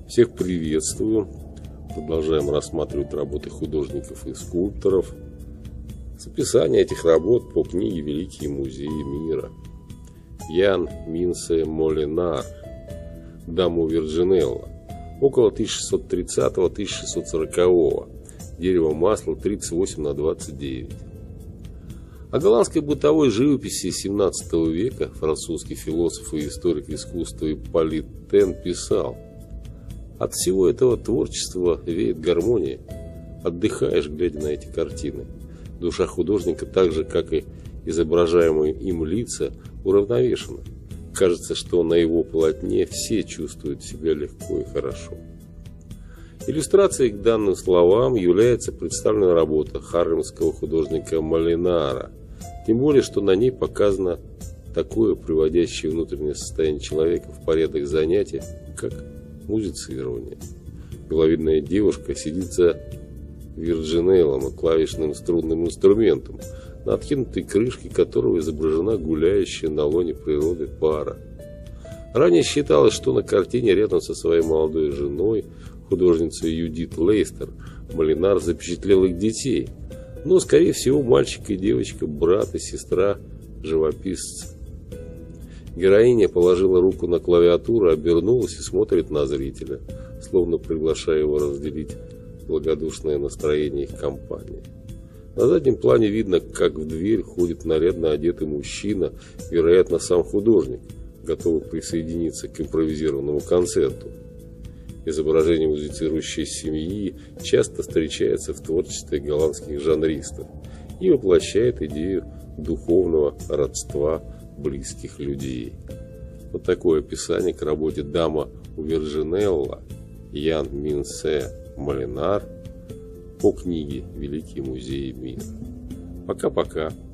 Всех приветствую. Продолжаем рассматривать работы художников и скульпторов. С описания этих работ по книге «Великие музеи мира». Ян Минсе Молинар. Даму Вирджинелла. Около 1630-1640. Дерево масла 38×29. О голландской бытовой живописи XVII века французский философ и историк искусства Ипполит Тен писал: «От всего этого творчества веет гармония. Отдыхаешь, глядя на эти картины. Душа художника, так же, как и изображаемые им лица, уравновешена. Кажется, что на его полотне все чувствуют себя легко и хорошо». Иллюстрацией к данным словам является представленная работа харлемского художника Молинара. Тем более, что на ней показано такое приводящее внутреннее состояние человека в порядок занятия, как музицирование. Миловидная девушка сидит за вирджинеллом и клавишным струнным инструментом, на откинутой крышке которого изображена гуляющая на лоне природы пара. Ранее считалось, что на картине рядом со своей молодой женой, художницей Юдит Лейстер, Молинар запечатлел их детей, но, скорее всего, мальчик и девочка, брат и сестра живописца. Героиня положила руку на клавиатуру, обернулась и смотрит на зрителя, словно приглашая его разделить благодушное настроение их компании. На заднем плане видно, как в дверь ходит нарядно одетый мужчина, вероятно, сам художник, готовый присоединиться к импровизированному концерту. Изображение музицирующей семьи часто встречается в творчестве голландских жанристов и воплощает идею духовного родства близких людей. Вот такое описание к работе «Дама у Вирджинелла» Ян Минсе Молинар по книге «Великие музеи мира». Пока-пока.